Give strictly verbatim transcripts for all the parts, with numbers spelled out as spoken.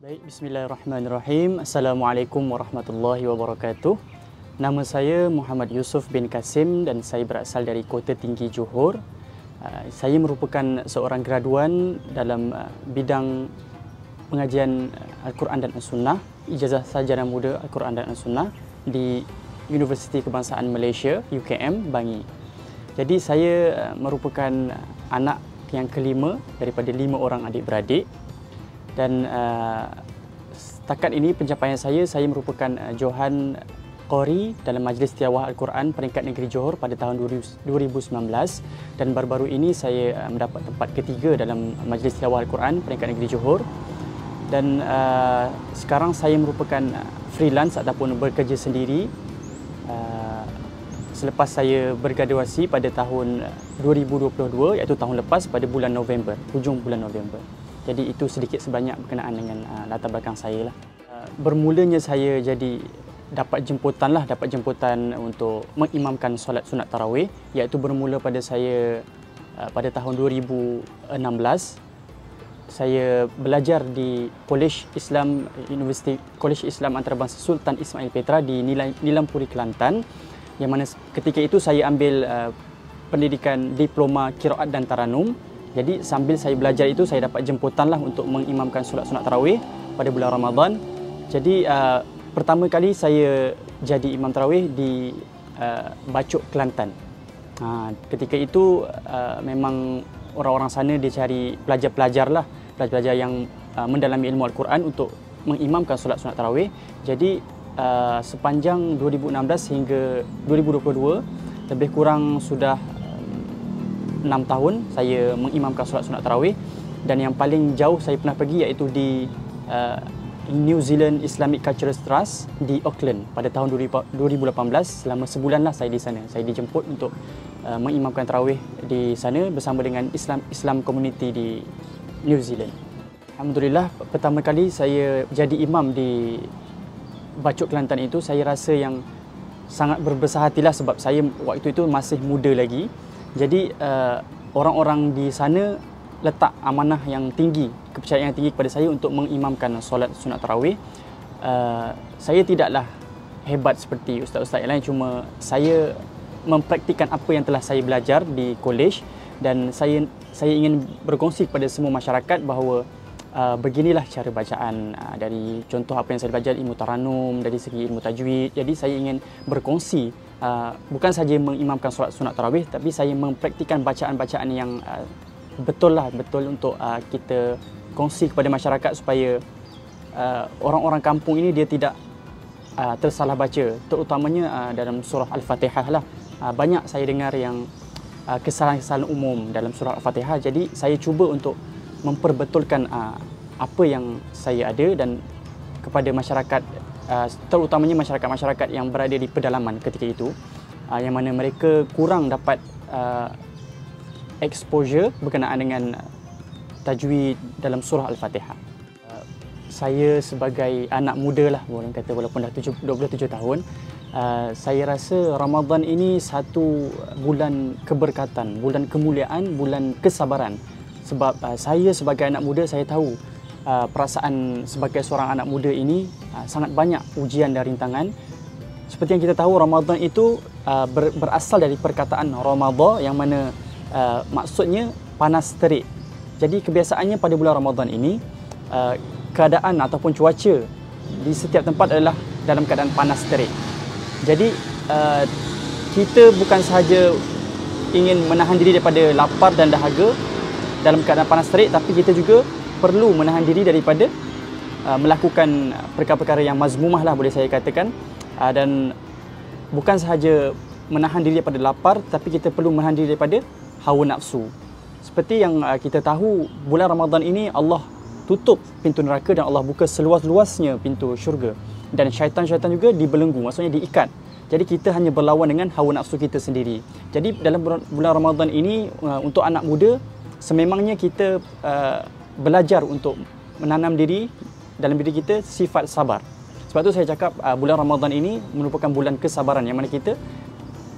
Baik, bismillahirrahmanirrahim. Assalamualaikum warahmatullahi wabarakatuh. Nama saya Muhammad Yusuf bin Kasim dan saya berasal dari Kota Tinggi Johor. Saya merupakan seorang graduan dalam bidang pengajian Al-Quran dan As-Sunnah, ijazah sarjana muda Al-Quran dan As-Sunnah di Universiti Kebangsaan Malaysia, U K M, Bangi. Jadi saya merupakan anak yang kelima daripada lima orang adik-beradik. Dan uh, setakat ini pencapaian saya, saya merupakan uh, Johan Qori dalam Majlis Tilawah Al-Quran peringkat negeri Johor pada tahun dua ribu sembilan belas, dan baru-baru ini saya uh, mendapat tempat ketiga dalam Majlis Tilawah Al-Quran peringkat negeri Johor. Dan uh, sekarang saya merupakan freelance ataupun bekerja sendiri uh, selepas saya bergraduasi pada tahun dua ribu dua puluh dua, iaitu tahun lepas pada bulan November, hujung bulan November. Jadi itu sedikit sebanyak berkenaan dengan uh, latar belakang saya lah. Uh, bermulanya saya jadi dapat jemputan lah, dapat jemputan untuk mengimamkan solat sunat tarawih, iaitu bermula pada saya uh, pada tahun dua ribu enam belas. Saya belajar di Kolej Islam Universiti Kolej Islam Antarabangsa Sultan Ismail Petra di Nilampuri, Kelantan, yang mana ketika itu saya ambil uh, pendidikan diploma Qiraat dan Taranum. Jadi sambil saya belajar itu, saya dapat jemputan lah untuk mengimamkan solat sunat tarawih pada bulan Ramadan. Jadi uh, pertama kali saya jadi imam tarawih di uh, Bacok, Kelantan. Ha, ketika itu uh, memang orang-orang sana dia cari pelajar-pelajar lah, pelajar-pelajar yang uh, mendalami ilmu Al-Quran untuk mengimamkan solat sunat tarawih. Jadi uh, sepanjang dua ribu enam belas hingga dua ribu dua puluh dua, lebih kurang sudah enam tahun saya mengimamkan solat sunat tarawih, dan yang paling jauh saya pernah pergi iaitu di uh, New Zealand Islamic Cultural Trust di Auckland pada tahun dua ribu lapan belas. Selama sebulan lah saya di sana. Saya dijemput untuk uh, mengimamkan tarawih di sana bersama dengan Islam Islam Community di New Zealand. Alhamdulillah, pertama kali saya jadi imam di Bacok, Kelantan itu, saya rasa yang sangat berbesar hatilah sebab saya waktu itu masih muda lagi. Jadi uh, orang-orang di sana letak amanah yang tinggi, kepercayaan yang tinggi kepada saya untuk mengimamkan solat sunat tarawih. Uh, saya tidaklah hebat seperti ustaz-ustaz yang lain, cuma saya mempraktikkan apa yang telah saya belajar di kolej, dan saya saya ingin berkongsi kepada semua masyarakat bahawa uh, beginilah cara bacaan uh, dari contoh apa yang saya belajar ilmu taranum, dari segi ilmu tajwid. Jadi saya ingin berkongsi Uh, bukan saja mengimamkan solat sunat tarawih, tapi saya mempraktikkan bacaan-bacaan yang uh, betul lah, betul untuk uh, kita kongsi kepada masyarakat supaya uh, orang-orang kampung ini dia tidak uh, tersalah baca, terutamanya uh, dalam surah Al-Fatihah lah. Uh, banyak saya dengar yang uh, kesalahan-kesalahan umum dalam surah Al-Fatihah. Jadi saya cuba untuk memperbetulkan uh, apa yang saya ada dan kepada masyarakat, Uh, terutamanya masyarakat-masyarakat yang berada di pedalaman ketika itu, uh, yang mana mereka kurang dapat uh, exposure berkenaan dengan tajwid dalam surah Al-Fatihah. Uh, saya sebagai anak muda lah, boleh kata, walaupun dah dua puluh tujuh tahun, uh, saya rasa Ramadan ini satu bulan keberkatan, bulan kemuliaan, bulan kesabaran. Sebab uh, saya sebagai anak muda, saya tahu Uh, perasaan sebagai seorang anak muda ini uh, sangat banyak ujian dan rintangan. Seperti yang kita tahu, Ramadan itu uh, ber, berasal dari perkataan Ramadha, yang mana uh, maksudnya panas terik. Jadi kebiasaannya pada bulan Ramadan ini, uh, keadaan ataupun cuaca di setiap tempat adalah dalam keadaan panas terik. Jadi uh, kita bukan sahaja ingin menahan diri daripada lapar dan dahaga dalam keadaan panas terik, tapi kita juga perlu menahan diri daripada uh, melakukan perkara-perkara yang mazmumah lah, boleh saya katakan. Uh, dan bukan sahaja menahan diri daripada lapar, tapi kita perlu menahan diri daripada hawa nafsu. Seperti yang uh, kita tahu, bulan Ramadan ini Allah tutup pintu neraka dan Allah buka seluas-luasnya pintu syurga. Dan syaitan-syaitan juga dibelenggu, maksudnya diikat. Jadi kita hanya berlawan dengan hawa nafsu kita sendiri. Jadi dalam bulan Ramadan ini, uh, untuk anak muda, sememangnya kita uh, belajar untuk menanam diri dalam diri kita sifat sabar. Sebab tu saya cakap uh, bulan Ramadan ini merupakan bulan kesabaran, yang mana kita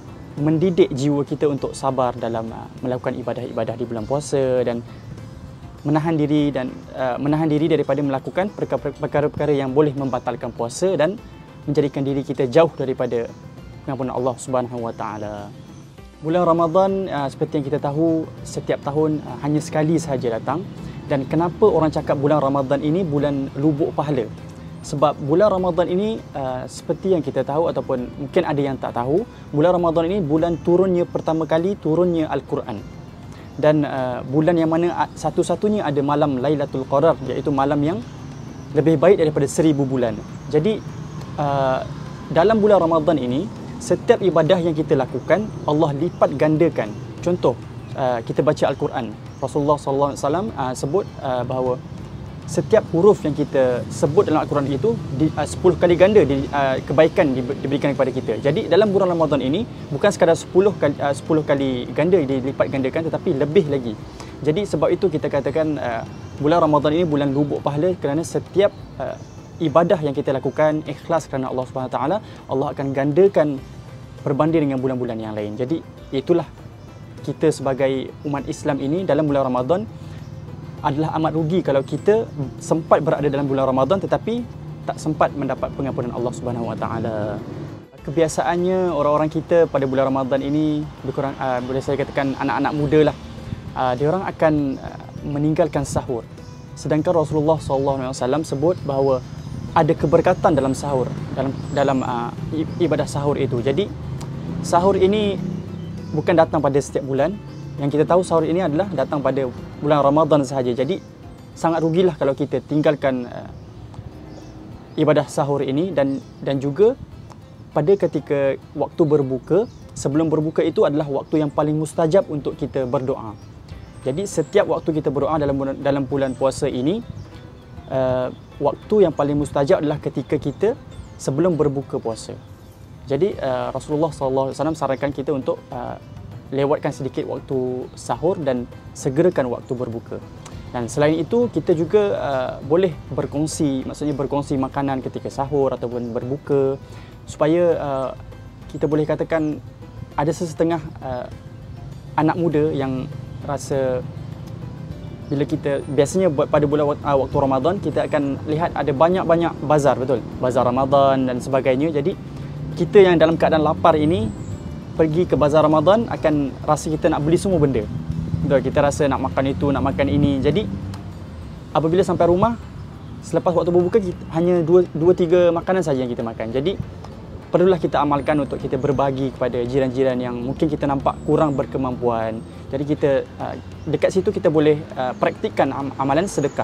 mendidik jiwa kita untuk sabar dalam uh, melakukan ibadah-ibadah di bulan puasa, dan menahan diri dan uh, menahan diri daripada melakukan perkara-perkara yang boleh membatalkan puasa dan menjadikan diri kita jauh daripada pengampunan Allah Subhanahu Wa Taala. Bulan Ramadan uh, seperti yang kita tahu setiap tahun uh, hanya sekali sahaja datang. Dan kenapa orang cakap bulan Ramadan ini bulan lubuk pahala? Sebab bulan Ramadan ini uh, seperti yang kita tahu ataupun mungkin ada yang tak tahu, bulan Ramadan ini bulan turunnya pertama kali turunnya Al-Quran. Dan uh, bulan yang mana satu-satunya ada malam Lailatul Qadar, iaitu malam yang lebih baik daripada seribu bulan. Jadi uh, dalam bulan Ramadan ini setiap ibadah yang kita lakukan Allah lipat gandakan. Contoh, uh, kita baca Al-Quran. Rasulullah sallallahu alaihi wasallam uh, sebut uh, bahawa setiap huruf yang kita sebut dalam Al-Quran itu di, uh, sepuluh kali ganda di, uh, kebaikan di, diberikan kepada kita. Jadi dalam bulan Ramadan ini bukan sekadar sepuluh kali, uh, sepuluh kali ganda dilipat gandakan, tetapi lebih lagi. Jadi sebab itu kita katakan uh, bulan Ramadan ini bulan lubuk pahala, kerana setiap uh, ibadah yang kita lakukan ikhlas kerana Allah Subhanahu Wa Taala, Allah akan gandakan berbanding dengan bulan-bulan yang lain. Jadi itulah kita sebagai umat Islam ini dalam bulan Ramadan adalah amat rugi kalau kita sempat berada dalam bulan Ramadan tetapi tak sempat mendapat pengampunan Allah Subhanahu Wa Taala. Kebiasaannya orang-orang kita pada bulan Ramadan ini lebih kurang uh, boleh saya katakan anak-anak muda lah. Uh, dia orang akan uh, meninggalkan sahur. Sedangkan Rasulullah sallallahu alaihi wasallam sebut bahawa ada keberkatan dalam sahur, dalam dalam uh, ibadah sahur itu. Jadi sahur ini bukan datang pada setiap bulan. Yang kita tahu sahur ini adalah datang pada bulan Ramadan sahaja. Jadi sangat rugilah kalau kita tinggalkan uh, ibadah sahur ini, dan dan juga pada ketika waktu berbuka, sebelum berbuka itu adalah waktu yang paling mustajab untuk kita berdoa. Jadi setiap waktu kita berdoa dalam bulan, dalam bulan puasa ini, uh, waktu yang paling mustajab adalah ketika kita sebelum berbuka puasa. Jadi uh, Rasulullah sallallahu alaihi wasallam sarankan kita untuk uh, lewatkan sedikit waktu sahur dan segerakan waktu berbuka. Dan selain itu kita juga uh, boleh berkongsi, maksudnya berkongsi makanan ketika sahur ataupun berbuka, supaya uh, kita boleh katakan ada sesetengah uh, anak muda yang rasa bila kita biasanya pada bulan uh, waktu Ramadan kita akan lihat ada banyak-banyak bazar, betul? Bazar Ramadan dan sebagainya. Jadi kita yang dalam keadaan lapar ini pergi ke bazar Ramadan akan rasa kita nak beli semua benda. Betul, kita rasa nak makan itu, nak makan ini. Jadi apabila sampai rumah selepas waktu berbuka kita, hanya dua tiga makanan saja yang kita makan. Jadi perlulah kita amalkan untuk kita berbagi kepada jiran-jiran yang mungkin kita nampak kurang berkemampuan. Jadi kita uh, dekat situ kita boleh uh, praktikkan am amalan sedekah.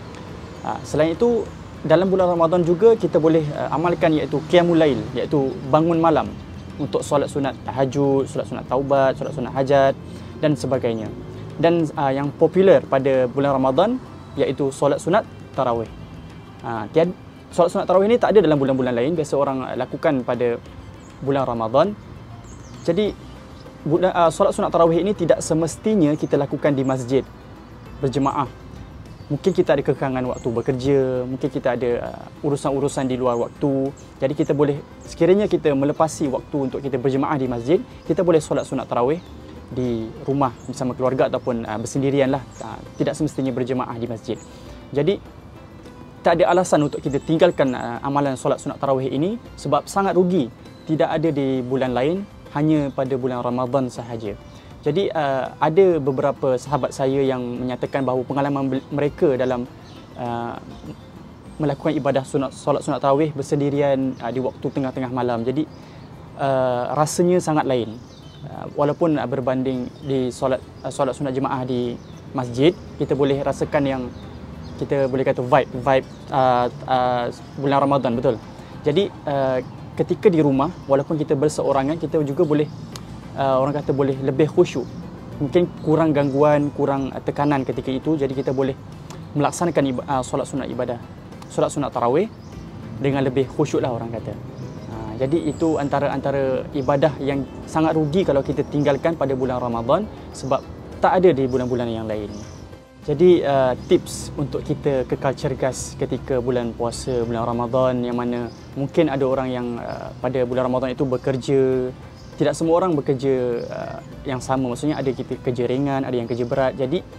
Uh, selain itu dalam bulan Ramadan juga kita boleh uh, amalkan iaitu qiyamul lail, iaitu bangun malam untuk solat sunat tahajud, solat sunat taubat, solat sunat hajat dan sebagainya. Dan uh, yang popular pada bulan Ramadan iaitu solat sunat tarawih. Uh, tiada solat sunat tarawih ini tak ada dalam bulan-bulan lain, biasa orang lakukan pada bulan Ramadan. Jadi bulan, uh, solat sunat tarawih ini tidak semestinya kita lakukan di masjid berjemaah. Mungkin kita ada kekangan waktu bekerja, mungkin kita ada urusan-urusan uh, di luar waktu. Jadi kita boleh, sekiranya kita melepasi waktu untuk kita berjemaah di masjid, kita boleh solat sunat tarawih di rumah bersama keluarga ataupun uh, bersendirian lah. Uh, tidak semestinya berjemaah di masjid. Jadi tak ada alasan untuk kita tinggalkan uh, amalan solat sunat tarawih ini, sebab sangat rugi. Tidak ada di bulan lain, hanya pada bulan Ramadan sahaja. Jadi uh, ada beberapa sahabat saya yang menyatakan bahawa pengalaman mereka dalam uh, melakukan ibadah sunat, solat sunat tarawih bersendirian uh, di waktu tengah-tengah malam. Jadi uh, rasanya sangat lain. Uh, walaupun uh, berbanding di solat uh, solat sunat jemaah di masjid, kita boleh rasakan yang kita boleh kata vibe vibe uh, uh, bulan Ramadan, betul. Jadi uh, ketika di rumah, walaupun kita berseorangan, kita juga boleh uh, orang kata boleh lebih khusyuk. Mungkin kurang gangguan, kurang uh, tekanan ketika itu. Jadi kita boleh melaksanakan uh, solat sunat ibadah, solat sunat tarawih dengan lebih khusyuk lah orang kata. Uh, jadi itu antara-antara ibadah yang sangat rugi kalau kita tinggalkan pada bulan Ramadan, sebab tak ada di bulan-bulan yang lain. Jadi uh, tips untuk kita kekal cergas ketika bulan puasa, bulan Ramadan, yang mana mungkin ada orang yang uh, pada bulan Ramadan itu bekerja. Tidak semua orang bekerja uh, yang sama, maksudnya ada kita kerja ringan, ada yang kerja berat. Jadi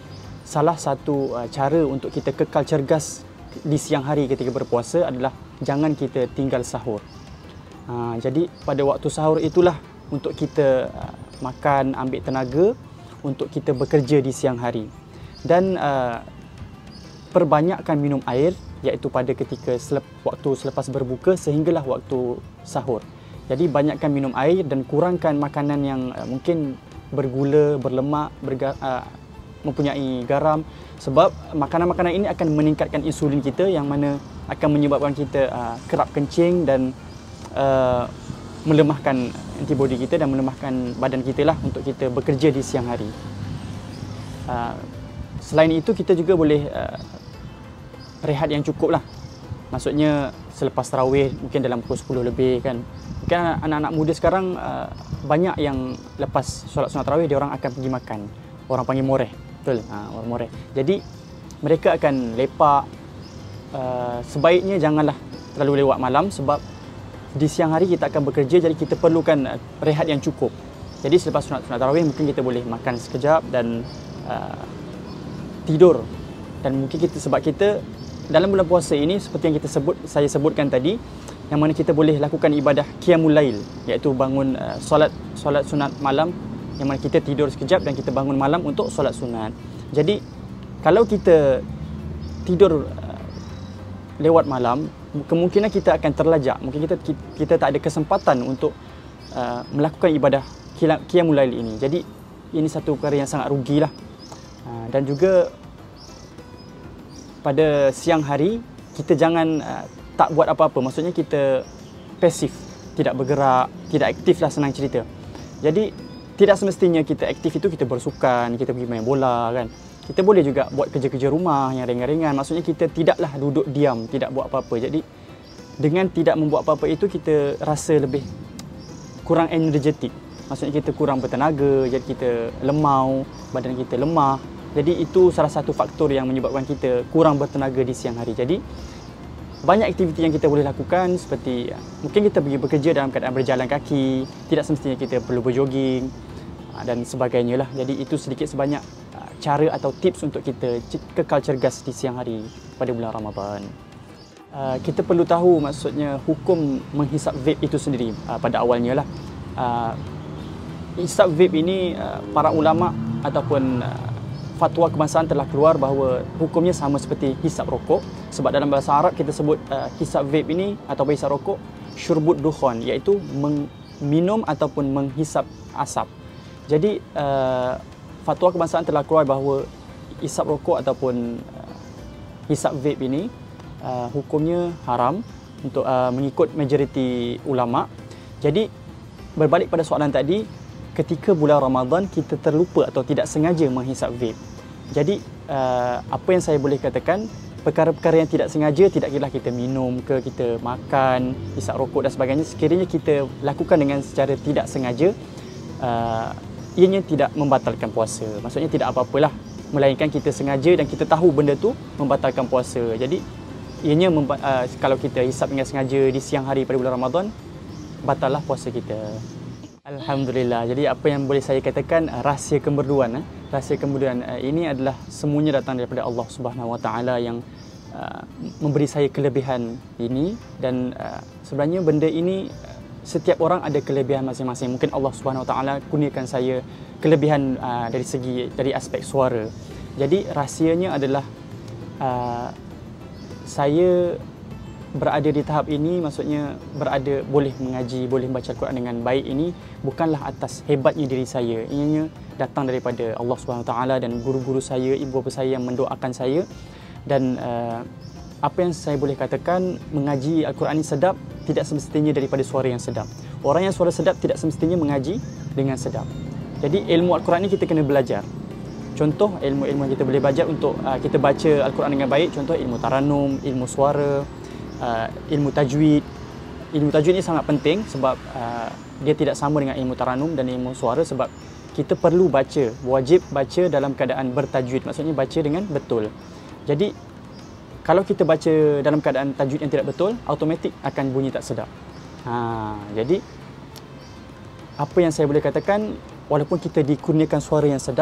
salah satu uh, cara untuk kita kekal cergas di siang hari ketika berpuasa adalah jangan kita tinggal sahur. Uh, jadi pada waktu sahur itulah untuk kita uh, makan, ambil tenaga untuk kita bekerja di siang hari. Dan uh, perbanyakkan minum air, iaitu pada ketika selep, waktu selepas berbuka sehinggalah waktu sahur. Jadi banyakkan minum air dan kurangkan makanan yang uh, mungkin bergula, berlemak, berga, uh, mempunyai garam, sebab makanan-makanan ini akan meningkatkan insulin kita yang mana akan menyebabkan kita uh, kerap kencing dan uh, melemahkan antibodi kita dan melemahkan badan kita lah untuk kita bekerja di siang hari. Uh, selain itu kita juga boleh uh, rehat yang cukup lah. Maksudnya selepas tarawih mungkin dalam pukul sepuluh lebih kan. Mungkin anak-anak muda sekarang uh, banyak yang lepas solat sunat tarawih dia orang akan pergi makan. Orang panggil moreh. Betul, ha, orang moreh. Jadi mereka akan lepak. Uh, sebaiknya janganlah terlalu lewat malam sebab di siang hari kita akan bekerja, jadi kita perlukan uh, rehat yang cukup. Jadi selepas sunat sunat tarawih mungkin kita boleh makan sekejap dan uh, tidur. Dan mungkin kita sebab kita dalam bulan puasa ini seperti yang kita sebut saya sebutkan tadi, yang mana kita boleh lakukan ibadah qiyamul lail, iaitu bangun uh, solat solat sunat malam, yang mana kita tidur sekejap dan kita bangun malam untuk solat sunat. Jadi kalau kita tidur uh, lewat malam, kemungkinan kita akan terlajak. Mungkin kita kita tak ada kesempatan untuk uh, melakukan ibadah qiyamul lail ini. Jadi ini satu perkara yang sangat rugilah. Uh, dan juga pada siang hari kita jangan uh, tak buat apa-apa. Maksudnya kita pasif, tidak bergerak, tidak aktif lah senang cerita. Jadi tidak semestinya kita aktif itu kita bersukan, kita pergi main bola kan. Kita boleh juga buat kerja-kerja rumah yang ringan-ringan. Maksudnya kita tidaklah duduk diam, tidak buat apa-apa. Jadi dengan tidak membuat apa-apa itu kita rasa lebih kurang energetik. Maksudnya kita kurang bertenaga, jadi kita lemau, badan kita lemah. Jadi itu salah satu faktor yang menyebabkan kita kurang bertenaga di siang hari. Jadi banyak aktiviti yang kita boleh lakukan seperti mungkin kita pergi bekerja dalam keadaan berjalan kaki, tidak semestinya kita perlu berjoging dan sebagainya lah. Jadi itu sedikit sebanyak cara atau tips untuk kita kekal cergas di siang hari pada bulan Ramadan. Uh, kita perlu tahu maksudnya hukum menghisap vape itu sendiri uh, pada awalnya lah. Uh, hisap vape ini uh, para ulama ataupun uh, fatwa kebangsaan telah keluar bahawa hukumnya sama seperti hisap rokok, sebab dalam bahasa Arab kita sebut uh, hisap vape ini atau hisap rokok syurbut dukhan, iaitu minum ataupun menghisap asap. Jadi uh, fatwa kebangsaan telah keluar bahawa hisap rokok ataupun uh, hisap vape ini uh, hukumnya haram untuk uh, mengikut majoriti ulama. Jadi berbalik pada soalan tadi, ketika bulan Ramadan kita terlupa atau tidak sengaja menghisap vape. Jadi uh, apa yang saya boleh katakan, perkara-perkara yang tidak sengaja, tidak kira kita minum ke, kita makan, hisap rokok dan sebagainya, sekiranya kita lakukan dengan secara tidak sengaja, uh, ianya tidak membatalkan puasa. Maksudnya tidak apa-apalah, melainkan kita sengaja dan kita tahu benda tu membatalkan puasa. Jadi ianya uh, kalau kita hisap dengan sengaja di siang hari pada bulan Ramadan, batallah puasa kita. Alhamdulillah. Jadi apa yang boleh saya katakan, rahsia kemerduan eh? rahsia kemerduan uh, ini adalah semuanya datang daripada Allah Subhanahu Wa Taala yang uh, memberi saya kelebihan ini. Dan uh, sebenarnya benda ini setiap orang ada kelebihan masing-masing. Mungkin Allah Subhanahu Wa Taala kurniakan saya kelebihan uh, dari segi dari aspek suara. Jadi rahsianya adalah uh, saya berada di tahap ini, maksudnya berada boleh mengaji, boleh membaca Al-Quran dengan baik ini bukanlah atas hebatnya diri saya. Ianya datang daripada Allah Subhanahu Wa Taala dan guru-guru saya, ibu bapa saya yang mendoakan saya. Dan uh, apa yang saya boleh katakan, mengaji Al-Quran ini sedap tidak semestinya daripada suara yang sedap. Orang yang suara sedap tidak semestinya mengaji dengan sedap. Jadi ilmu Al-Quran ini kita kena belajar. Contoh ilmu-ilmu yang kita boleh belajar untuk uh, kita baca Al-Quran dengan baik, contoh ilmu taranum, ilmu suara, uh, ilmu tajwid. Ilmu tajwid ini sangat penting sebab uh, dia tidak sama dengan ilmu taranum dan ilmu suara, sebab kita perlu baca, wajib baca dalam keadaan bertajwid, maksudnya baca dengan betul. Jadi kalau kita baca dalam keadaan tajwid yang tidak betul, automatik akan bunyi tak sedap. Ha, jadi apa yang saya boleh katakan, walaupun kita dikurniakan suara yang sedap,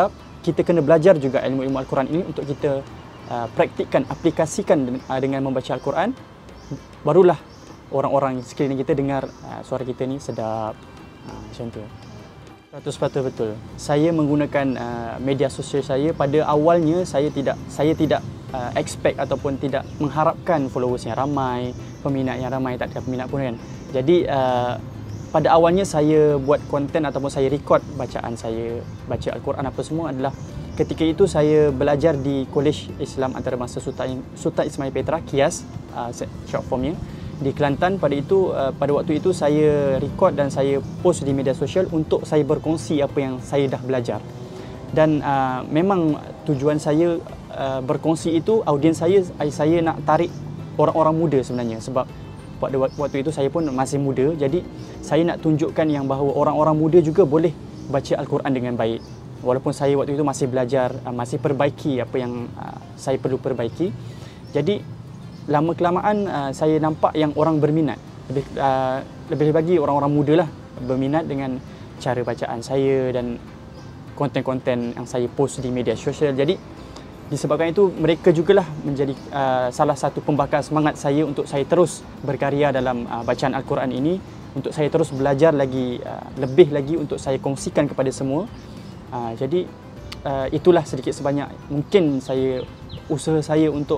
kita kena belajar juga ilmu-ilmu Al-Quran ini untuk kita uh, praktikkan, aplikasikan uh, dengan membaca Al-Quran. Barulah orang-orang sekeliling kita dengar uh, suara kita ni sedap, uh, macam tu. seratus peratus betul. Saya menggunakan uh, media sosial saya, pada awalnya saya tidak saya tidak uh, expect ataupun tidak mengharapkan followers yang ramai, peminat yang ramai, tak ada peminat pun kan. Jadi uh, pada awalnya saya buat konten ataupun saya record bacaan saya, baca Al-Quran apa semua adalah ketika itu saya belajar di Kolej Islam Antarabangsa Sultan, Sultan Ismail Petra, KIAS, uh, short formnya, di Kelantan. Pada itu uh, pada waktu itu saya record dan saya post di media sosial untuk saya berkongsi apa yang saya dah belajar. Dan uh, memang tujuan saya uh, berkongsi itu, audiens saya saya nak tarik orang-orang muda sebenarnya, sebab pada waktu itu saya pun masih muda. Jadi saya nak tunjukkan yang bahawa orang-orang muda juga boleh baca Al-Quran dengan baik. Walaupun saya waktu itu masih belajar, uh, masih perbaiki apa yang uh, saya perlu perbaiki. Jadi lama kelamaan uh, saya nampak yang orang berminat, lebih uh, lebih bagi orang-orang muda lah berminat dengan cara bacaan saya dan konten-konten yang saya post di media sosial. Jadi disebabkan itu mereka jugalah menjadi uh, salah satu pembakar semangat saya untuk saya terus berkarya dalam uh, bacaan Al-Quran ini, untuk saya terus belajar lagi, uh, lebih lagi untuk saya kongsikan kepada semua. Uh, jadi uh, itulah sedikit sebanyak mungkin saya usaha saya untuk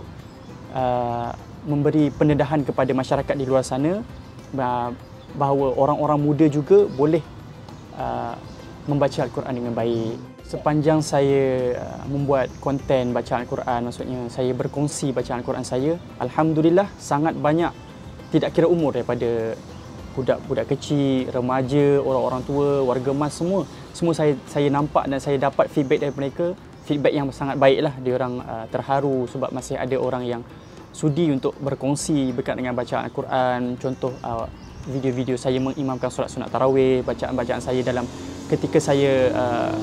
Uh, memberi pendedahan kepada masyarakat di luar sana uh, bahawa orang-orang muda juga boleh uh, membaca Al-Quran dengan baik. Sepanjang saya uh, membuat konten bacaan Al-Quran, maksudnya saya berkongsi bacaan Al-Quran saya, alhamdulillah sangat banyak, tidak kira umur, daripada budak-budak kecil, remaja, orang-orang tua, warga emas, semua semua saya saya nampak dan saya dapat feedback dari mereka, feedback yang sangat baiklah. Diorang uh, terharu sebab masih ada orang yang sudi untuk berkongsi berkaitan dengan bacaan Al-Quran. Contoh uh, video-video saya mengimamkan solat sunat tarawih, bacaan-bacaan saya dalam ketika saya uh,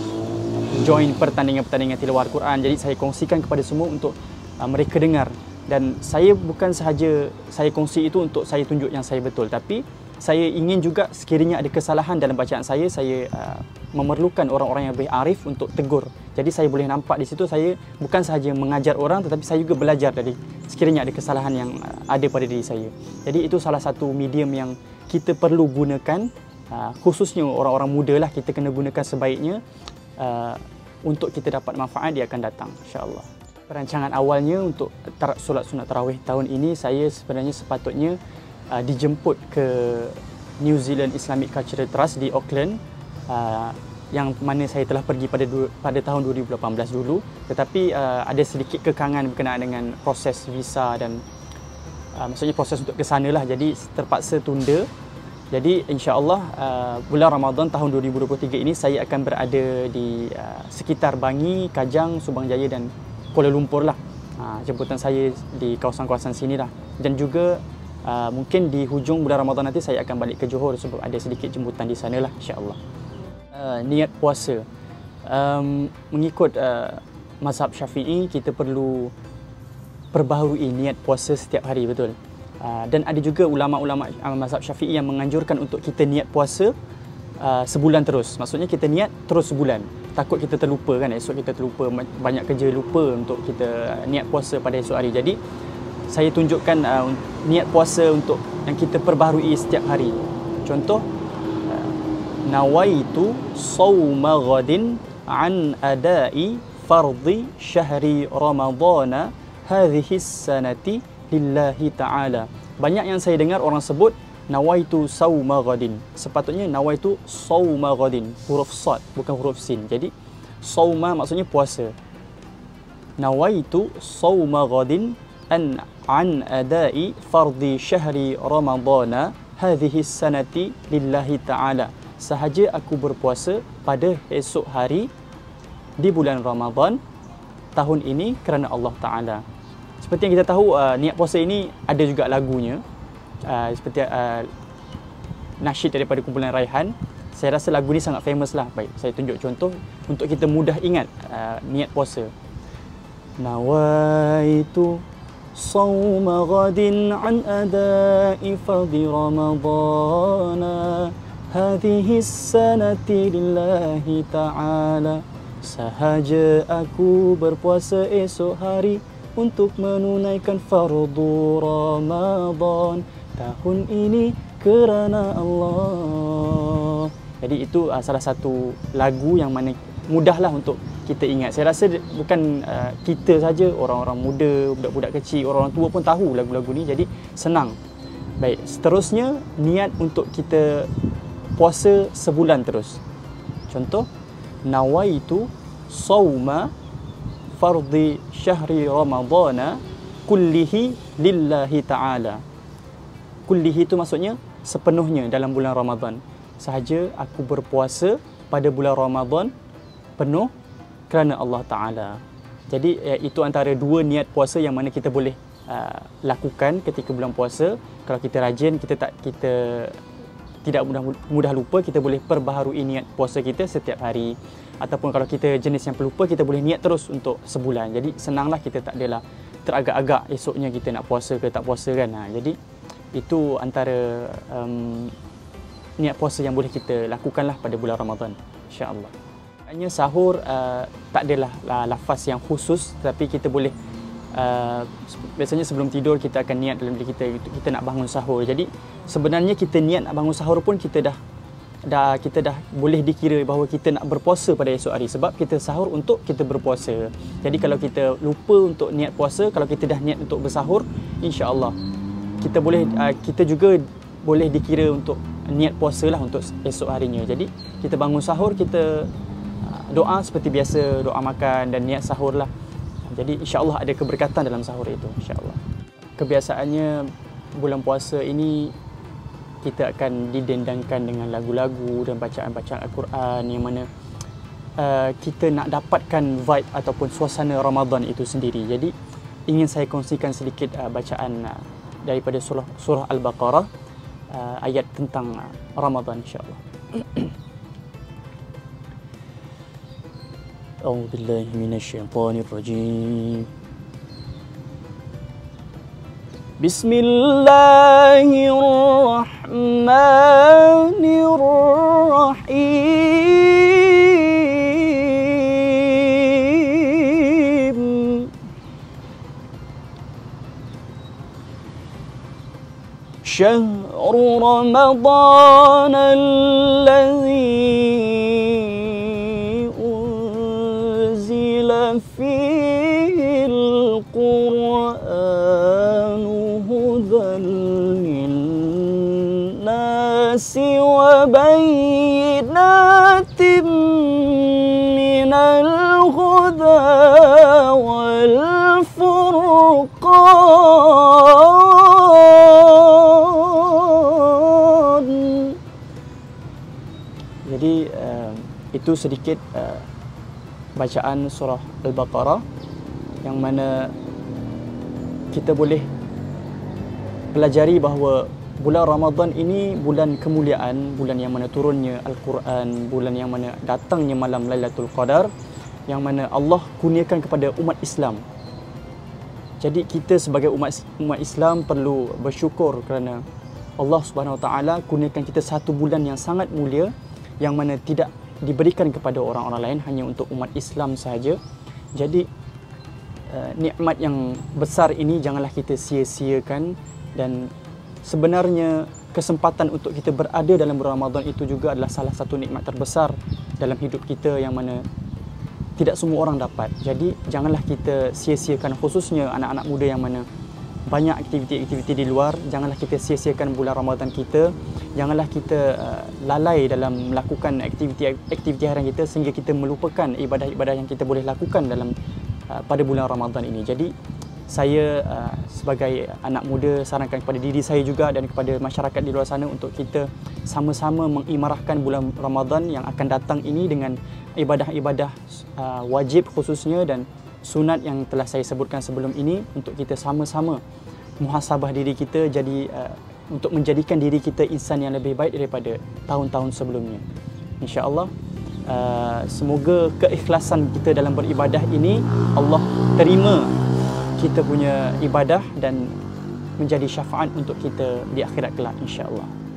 join pertandingan-pertandingan tilawah Al-Quran. Jadi saya kongsikan kepada semua untuk uh, mereka dengar. Dan saya bukan sahaja saya kongsi itu untuk saya tunjuk yang saya betul, tapi saya ingin juga sekiranya ada kesalahan dalam bacaan saya, saya uh, memerlukan orang-orang yang lebih arif untuk tegur. Jadi saya boleh nampak di situ saya bukan sahaja mengajar orang, tetapi saya juga belajar dari sekiranya ada kesalahan yang uh, ada pada diri saya. Jadi itu salah satu medium yang kita perlu gunakan, uh, khususnya orang-orang muda lah, kita kena gunakan sebaiknya uh, untuk kita dapat manfaat dia akan datang, insya-Allah. Perancangan awalnya untuk solat sunat tarawih tahun ini, saya sebenarnya sepatutnya Uh, dijemput ke New Zealand Islamic Cultural Trust di Auckland, uh, yang mana saya telah pergi pada du- pada tahun dua ribu lapan belas dulu, tetapi uh, ada sedikit kekangan berkenaan dengan proses visa dan uh, maksudnya proses untuk ke sana lah, jadi terpaksa tunda. Jadi insya-Allah uh, bulan Ramadan tahun dua ribu dua puluh tiga ini saya akan berada di uh, sekitar Bangi, Kajang, Subang Jaya dan Kuala Lumpur lah. Uh, jemputan saya di kawasan-kawasan sini lah, dan juga Uh, mungkin di hujung bulan Ramadan nanti saya akan balik ke Johor sebab ada sedikit jemputan di sana lah, insya-Allah. Uh, niat puasa, um, mengikut uh, mazhab Syafi'i, kita perlu perbaharui niat puasa setiap hari, betul. Uh, dan ada juga ulama-ulama uh, mazhab Syafi'i yang menganjurkan untuk kita niat puasa uh, sebulan terus. Maksudnya kita niat terus sebulan. Takut kita terlupa kan, esok kita terlupa, banyak kerja, lupa untuk kita niat puasa pada esok hari. Jadi saya tunjukkan uh, niat puasa untuk yang kita perbaharui setiap hari. Contoh, uh, nawaitu sawma ghadin an adai fardhi syahri ramadana hadhihi sanati lillahi ta'ala. Banyak yang saya dengar orang sebut nawaitu sawma ghadin. Sepatutnya nawaitu sawma ghadin, huruf sad bukan huruf sin. Jadi sawma maksudnya puasa. Nawaitu sawma ghadin an an adai fardhi syahri ramadana hadhihi sanati lillahi ta'ala. Sahaja aku berpuasa pada esok hari di bulan Ramadan tahun ini kerana Allah Ta'ala. Seperti yang kita tahu, uh, niat puasa ini ada juga lagunya, uh, seperti uh, nasyid daripada kumpulan Raihan. Saya rasa lagu ni sangat famous lah. Baik, saya tunjuk contoh untuk kita mudah ingat uh, niat puasa. Nawaitu صوم غد عن أداء فرض رمضان هذه السنة لله تعالى sahaja aku berpuasa esok hari untuk menunaikan fardu Ramadan tahun ini kerana Allah. Jadi itu uh, salah satu lagu yang mana mudahlah untuk kita ingat. Saya rasa bukan uh, kita saja, orang-orang muda, budak-budak kecil, orang-orang tua pun tahu lagu-lagu ni. Jadi senang. Baik, seterusnya niat untuk kita puasa sebulan terus. Contoh, nawaitu sauma fardhi syahri ramadana kullihi lillahi ta'ala. Kullihi itu maksudnya sepenuhnya dalam bulan Ramadan. Sahaja aku berpuasa pada bulan Ramadan penuh kerana Allah Ta'ala. Jadi eh, itu antara dua niat puasa yang mana kita boleh uh, lakukan ketika bulan puasa. Kalau kita rajin, kita tak kita tidak mudah mudah lupa, kita boleh perbaharui niat puasa kita setiap hari. Ataupun kalau kita jenis yang pelupa, kita boleh niat terus untuk sebulan. Jadi senanglah, kita tak adalah teragak-agak esoknya kita nak puasa ke tak puasa kan. Ha, jadi itu antara um, niat puasa yang boleh kita lakukanlah pada bulan Ramadan, insya-Allah. Hanya sahur uh, tak adalah uh, lafaz yang khusus, tapi kita boleh uh, biasanya sebelum tidur kita akan niat dalam diri kita kita nak bangun sahur. Jadi sebenarnya kita niat nak bangun sahur pun kita dah dah kita dah boleh dikira bahawa kita nak berpuasa pada esok hari, sebab kita sahur untuk kita berpuasa. Jadi kalau kita lupa untuk niat puasa, kalau kita dah niat untuk bersahur, insya-Allah kita boleh uh, kita juga boleh dikira untuk niat puasa lah untuk esok harinya. Jadi kita bangun sahur, kita uh, doa seperti biasa, doa makan dan niat sahur lah. Jadi insya-Allah ada keberkatan dalam sahur itu, insya-Allah. Kebiasaannya bulan puasa ini kita akan didendangkan dengan lagu-lagu dan bacaan-bacaan Al-Quran yang mana uh, kita nak dapatkan vibe ataupun suasana Ramadan itu sendiri. Jadi ingin saya kongsikan sedikit uh, bacaan uh, daripada surah, surah Al-Baqarah, uh, ayat tentang uh, Ramadan, insya-Allah. A'udzubillahi minasyaitonirrajim. Bismillahirrahmanirrahim. Syahru Ramadan alladhi unzila fihi al-Qur'an hudan lin-nasi wa bayyinatin minal huda wal furqan. Jadi uh, itu sedikit uh, bacaan surah Al-Baqarah yang mana kita boleh pelajari bahawa bulan Ramadan ini bulan kemuliaan, bulan yang mana turunnya Al-Quran, bulan yang mana datangnya malam Lailatul Qadar, yang mana Allah kurniakan kepada umat Islam. Jadi kita sebagai umat umat Islam perlu bersyukur kerana Allah Subhanahu Wa Taala kurniakan kita satu bulan yang sangat mulia, yang mana tidak diberikan kepada orang-orang lain, hanya untuk umat Islam sahaja. Jadi uh, nikmat yang besar ini janganlah kita sia-siakan, dan sebenarnya kesempatan untuk kita berada dalam bulan Ramadan itu juga adalah salah satu nikmat terbesar dalam hidup kita yang mana tidak semua orang dapat. Jadi janganlah kita sia-siakan, khususnya anak-anak muda yang mana banyak aktiviti-aktiviti di luar. Janganlah kita sia-siakan bulan Ramadan kita. Janganlah kita uh, lalai dalam melakukan aktiviti-aktiviti harian kita sehingga kita melupakan ibadah-ibadah yang kita boleh lakukan dalam uh, pada bulan Ramadan ini. Jadi saya uh, sebagai anak muda sarankan kepada diri saya juga dan kepada masyarakat di luar sana untuk kita sama-sama mengimarahkan bulan Ramadan yang akan datang ini dengan ibadah-ibadah uh, wajib khususnya dan sunat yang telah saya sebutkan sebelum ini, untuk kita sama-sama muhasabah diri kita jadi uh, untuk menjadikan diri kita insan yang lebih baik daripada tahun-tahun sebelumnya. InsyaAllah uh, semoga keikhlasan kita dalam beribadah ini Allah terima kita punya ibadah dan menjadi syafaat untuk kita di akhirat kelak, insya-Allah.